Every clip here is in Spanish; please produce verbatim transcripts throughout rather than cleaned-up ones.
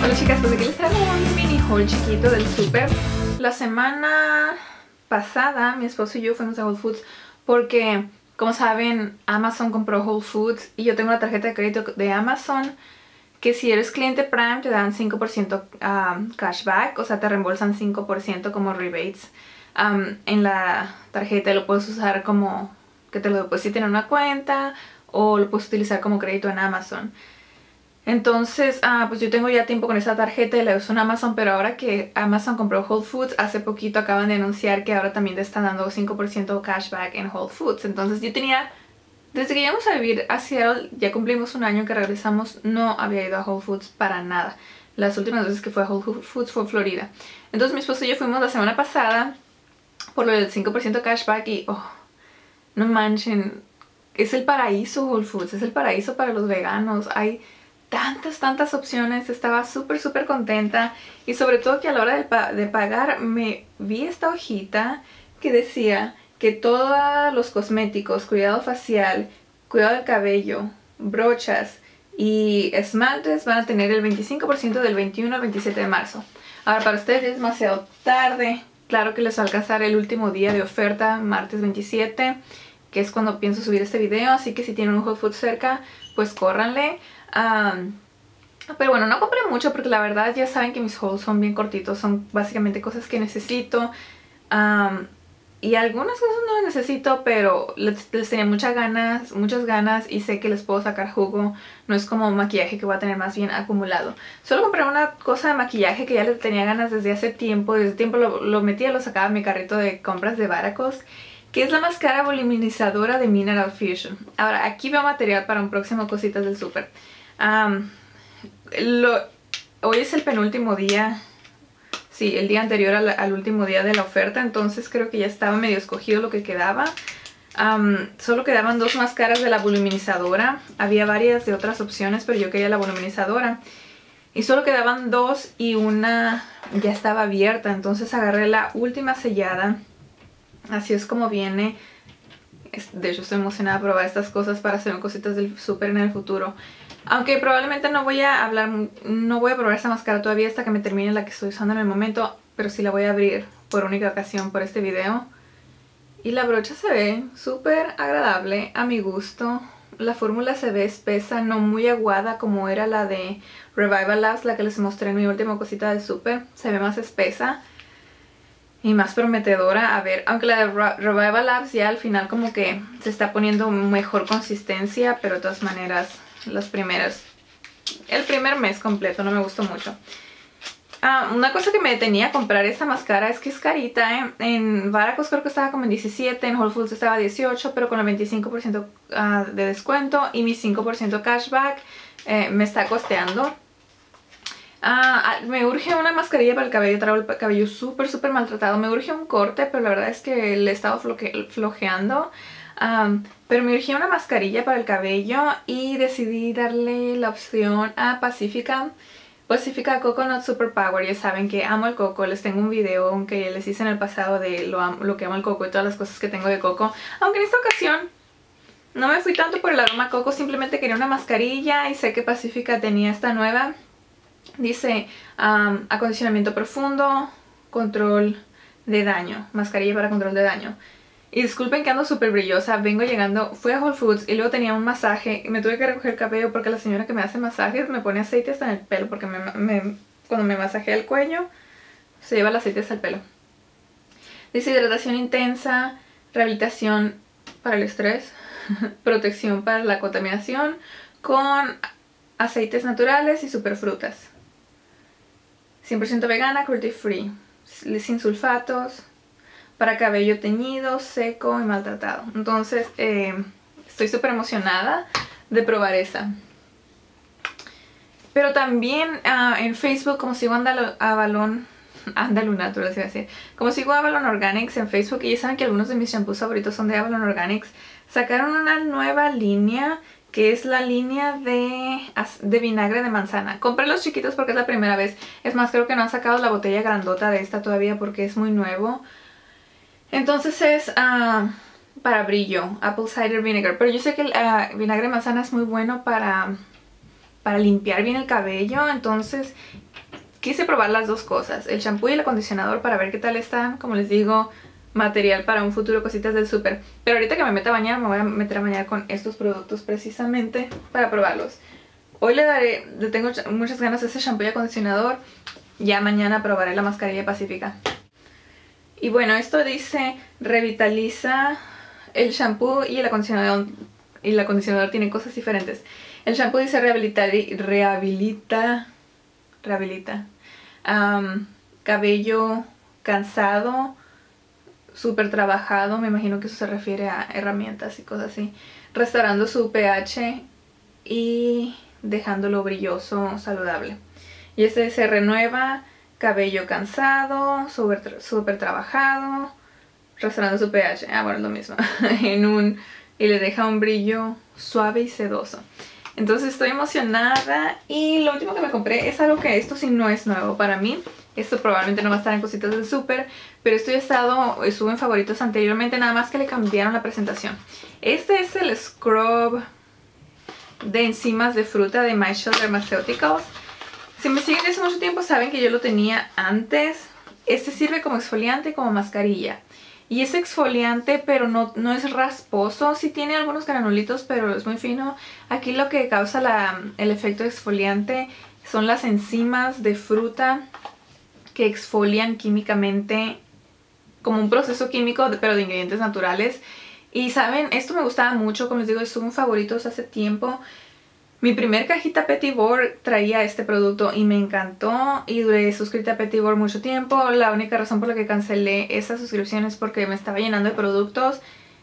Hola chicas, pues aquí les traigo un mini haul chiquito del súper. La semana pasada mi esposo y yo fuimos a Whole Foods porque, como saben, Amazon compró Whole Foods y yo tengo la tarjeta de crédito de Amazon que si eres cliente Prime te dan cinco por ciento um, cashback, o sea te reembolsan cinco por ciento como rebates um, en la tarjeta. Lo puedes usar como que te lo depositen en una cuenta o lo puedes utilizar como crédito en Amazon. Entonces, ah, pues yo tengo ya tiempo con esa tarjeta y la uso en Amazon, pero ahora que Amazon compró Whole Foods, hace poquito acaban de anunciar que ahora también te están dando cinco por ciento cashback en Whole Foods. Entonces yo tenía, desde que llegamos a vivir a Seattle, ya cumplimos un año que regresamos, no había ido a Whole Foods para nada. Las últimas veces que fue a Whole Foods fue Florida. Entonces mi esposo y yo fuimos la semana pasada por lo del cinco por ciento cashback y, oh, no manchen, es el paraíso Whole Foods, es el paraíso para los veganos. Hay tantas, tantas opciones, estaba súper, súper contenta. Y sobre todo que a la hora de, pa de pagar me vi esta hojita que decía que todos los cosméticos, cuidado facial, cuidado del cabello, brochas y esmaltes van a tener el veinticinco por ciento del veintiuno al veintisiete de marzo. Ahora para ustedes es demasiado tarde, claro que les va a alcanzar el último día de oferta, martes veintisiete, que es cuando pienso subir este video, así que si tienen un Whole Foods cerca, pues córranle. Um, pero bueno, no compré mucho porque la verdad ya saben que mis hauls son bien cortitos, son básicamente cosas que necesito um, y algunas cosas no las necesito, pero les, les tenía muchas ganas, muchas ganas y sé que les puedo sacar jugo. No es como maquillaje que voy a tener más bien acumulado. Solo compré una cosa de maquillaje que ya le tenía ganas desde hace tiempo, desde tiempo lo, lo metía, lo sacaba en mi carrito de compras de Varacos, que es la máscara voluminizadora de Mineral Fusion. Ahora aquí veo material para un próximo cositas del súper. Um, lo, hoy es el penúltimo día, sí, el día anterior al, al último día de la oferta, entonces creo que ya estaba medio escogido lo que quedaba. Um, solo quedaban dos máscaras de la voluminizadora, había varias de otras opciones, pero yo quería la voluminizadora. Y solo quedaban dos y una ya estaba abierta, entonces agarré la última sellada. Así es como viene. De hecho estoy emocionada a probar estas cosas para hacer cositas del súper en el futuro. Aunque probablemente no voy a hablar, no voy a probar esta máscara todavía hasta que me termine la que estoy usando en el momento. Pero sí la voy a abrir por única ocasión por este video. Y la brocha se ve súper agradable a mi gusto. La fórmula se ve espesa, no muy aguada como era la de Revival Labs, la que les mostré en mi última cosita del súper. Se ve más espesa y más prometedora. A ver, aunque la de Revival Labs ya al final como que se está poniendo mejor consistencia, pero de todas maneras las primeras, el primer mes completo no me gustó mucho. Ah, una cosa que me detenía a comprar esta máscara es que es carita, ¿eh? En Varacos creo que estaba como en diecisiete, en Whole Foods estaba dieciocho, pero con el veinticinco por ciento uh, de descuento y mi cinco por ciento cashback eh, me está costeando. Uh, me urge una mascarilla para el cabello, traigo el cabello súper súper maltratado. Me urge un corte, pero la verdad es que le he estado floje flojeando. Um, pero me urgía una mascarilla para el cabello y decidí darle la opción a Pacifica. Pacifica Coconut Super Power. Ya saben que amo el coco, les tengo un video que les hice en el pasado de lo, amo, lo que amo el coco y todas las cosas que tengo de coco. Aunque en esta ocasión no me fui tanto por el aroma a coco, simplemente quería una mascarilla y sé que Pacifica tenía esta nueva. Dice um, acondicionamiento profundo, control de daño, mascarilla para control de daño. Y disculpen que ando súper brillosa, vengo llegando, fui a Whole Foods y luego tenía un masaje y me tuve que recoger el cabello porque la señora que me hace masajes me pone aceite hasta en el pelo porque me, me, cuando me masajea el cuello se lleva el aceite hasta el pelo. Dice hidratación intensa, rehabilitación para el estrés, protección para la contaminación con aceites naturales y superfrutas. cien por ciento vegana, cruelty free, sin sulfatos, para cabello teñido, seco y maltratado. Entonces eh, estoy súper emocionada de probar esa. Pero también uh, en Facebook, como sigo a Avalon, Andalou Natural, se va a decir, como sigo a Avalon Organics en Facebook, y ya saben que algunos de mis shampoos favoritos son de Avalon Organics, sacaron una nueva línea que es la línea de, de vinagre de manzana. Compré los chiquitos porque es la primera vez. Es más, creo que no han sacado la botella grandota de esta todavía porque es muy nuevo. Entonces es uh, para brillo, Apple Cider Vinegar. Pero yo sé que el uh, vinagre de manzana es muy bueno para, para limpiar bien el cabello. Entonces quise probar las dos cosas, el shampoo y el acondicionador, para ver qué tal están. Como les digo, material para un futuro, cositas del súper. Pero ahorita que me meta a bañar, me voy a meter a bañar con estos productos precisamente para probarlos. Hoy le daré, le tengo muchas ganas a ese shampoo y acondicionador. Ya mañana probaré la mascarilla Pacífica. Y bueno, esto dice revitaliza el shampoo y el acondicionador. Y el acondicionador tiene cosas diferentes. El shampoo dice rehabilita, rehabilita, rehabilita um, cabello cansado, súper trabajado. Me imagino que eso se refiere a herramientas y cosas así. Restaurando su pH y dejándolo brilloso, saludable. Y este se renueva cabello cansado, súper super trabajado, restaurando su pH. Ah, bueno, es lo mismo. en un, y le deja un brillo suave y sedoso. Entonces estoy emocionada. Y lo último que me compré es algo que esto sí no es nuevo para mí. Esto probablemente no va a estar en cositas del súper, pero esto ya ha estado, estuvo en favoritos anteriormente, nada más que le cambiaron la presentación. Este es el scrub de enzimas de fruta de Michelle Dermaceuticals. Si me siguen desde hace mucho tiempo saben que yo lo tenía antes. Este sirve como exfoliante y como mascarilla. Y es exfoliante, pero no, no es rasposo. Sí tiene algunos granulitos, pero es muy fino. Aquí lo que causa la, el efecto exfoliante son las enzimas de fruta que exfolian químicamente, como un proceso químico, pero de ingredientes naturales. Y saben, esto me gustaba mucho, como les digo, estuvo en favoritos hace tiempo. Mi primer cajita Petit Bour traía este producto y me encantó. Y duré suscrita a Petit Bour mucho tiempo. La única razón por la que cancelé esa suscripción es porque me estaba llenando de productos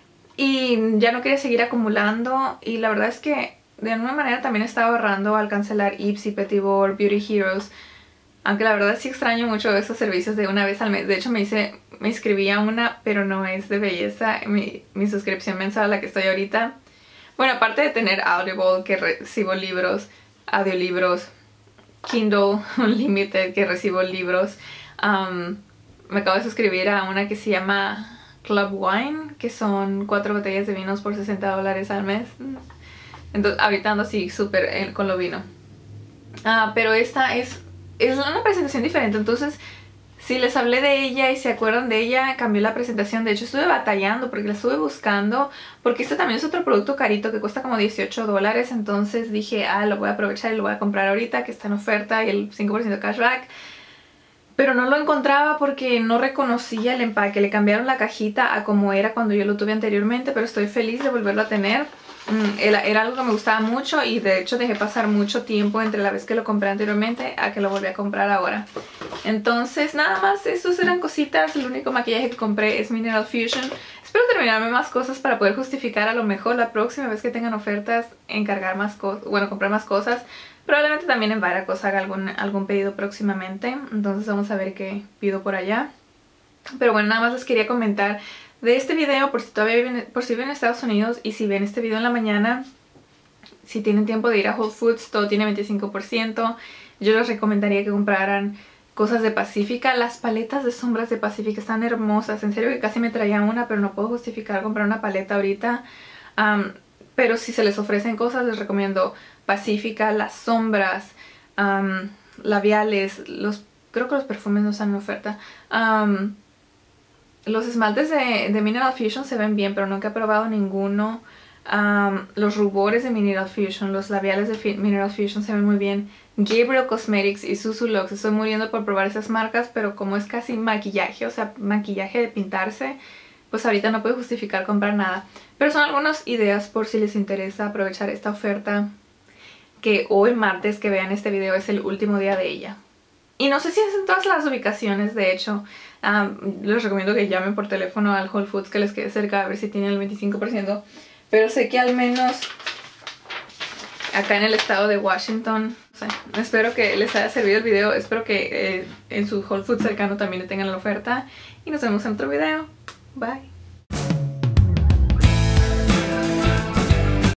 y ya no quería seguir acumulando. Y la verdad es que de alguna manera también estaba ahorrando al cancelar Ipsy, Petit Bour, Beauty Heroes. Aunque la verdad sí extraño mucho esos servicios de una vez al mes. De hecho me hice, me inscribí a una, pero no es de belleza. Mi, mi suscripción mensual a la que estoy ahorita. Bueno, aparte de tener Audible, que recibo libros, audiolibros, Kindle Unlimited, que recibo libros. Um, me acabo de suscribir a una que se llama Club Wine, que son cuatro botellas de vinos por sesenta dólares al mes. Entonces ahorita ando así súper con lo vino. Uh, pero esta es... Es una presentación diferente, entonces si les hablé de ella y se acuerdan de ella, cambió la presentación. De hecho estuve batallando porque la estuve buscando, porque este también es otro producto carito que cuesta como dieciocho dólares. Entonces dije, ah, lo voy a aprovechar y lo voy a comprar ahorita que está en oferta y el cinco por ciento cashback. Pero no lo encontraba porque no reconocía el empaque. Le cambiaron la cajita a como era cuando yo lo tuve anteriormente, pero estoy feliz de volverlo a tener. Era, era algo que me gustaba mucho y de hecho dejé pasar mucho tiempo entre la vez que lo compré anteriormente a que lo volví a comprar ahora. Entonces nada más, estos eran cositas. El único maquillaje que compré es Mineral Fusion. Espero terminarme más cosas para poder justificar a lo mejor la próxima vez que tengan ofertas encargar más cosas, bueno, comprar más cosas. Probablemente también en Varacos haga algún, algún pedido próximamente. Entonces vamos a ver qué pido por allá. Pero bueno, nada más les quería comentar de este video, por si todavía viven, por si viven en Estados Unidos y si ven este video en la mañana, si tienen tiempo de ir a Whole Foods, todo tiene veinticinco por ciento. Yo les recomendaría que compraran cosas de Pacífica. Las paletas de sombras de Pacífica están hermosas. En serio que casi me traía una, pero no puedo justificar comprar una paleta ahorita. Um, pero si se les ofrecen cosas, les recomiendo Pacífica, las sombras, um, labiales, los, creo que los perfumes no están en oferta. Um, Los esmaltes de, de Mineral Fusion se ven bien, pero nunca he probado ninguno. Um, los rubores de Mineral Fusion, los labiales de Mineral Fusion se ven muy bien. Gabriel Cosmetics y Susulux, estoy muriendo por probar esas marcas, pero como es casi maquillaje, o sea, maquillaje de pintarse, pues ahorita no puedo justificar comprar nada. Pero son algunas ideas por si les interesa aprovechar esta oferta, que hoy martes que vean este video es el último día de ella. Y no sé si es en todas las ubicaciones, de hecho. Um, les recomiendo que llamen por teléfono al Whole Foods que les quede cerca a ver si tienen el veinticinco por ciento. Pero sé que al menos acá en el estado de Washington, o sea, espero que les haya servido el video. Espero que eh, en su Whole Foods cercano también le tengan la oferta. Y nos vemos en otro video. Bye.